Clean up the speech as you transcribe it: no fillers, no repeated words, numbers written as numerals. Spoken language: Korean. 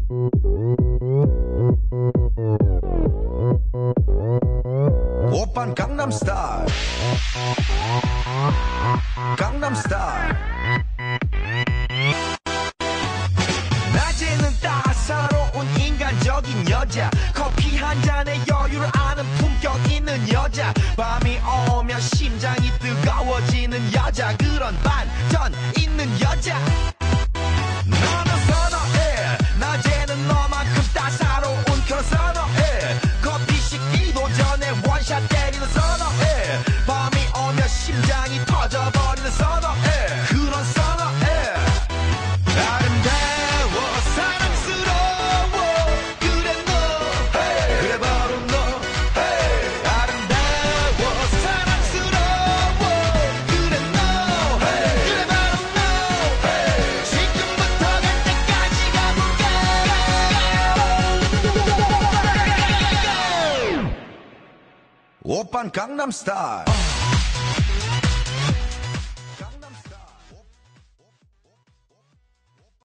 오빤 강남스타일 강남스타일 낮에는 따사로운 인간적인 여자 커피 한 잔에 여유를 아는 품격 있는 여자 밤이 오면 심장이 뜨거워지는 여자 그런 반전 있는 여자 너는 선호해 낮에는 너만큼 따사로운 그런 선호해 커피 식기도 전에 원샷 때리는 선호해 밤이 오면 심장이 터져버리는 선호해 그런 선호해 아름다워 사랑스러워 그래 너 hey. 그래 바로 너 hey. 아름다워 사랑스러워 그래 너 hey. 그래 바로 너 hey. 지금부터 갈 때까지 가볼까 오빤 강남스타일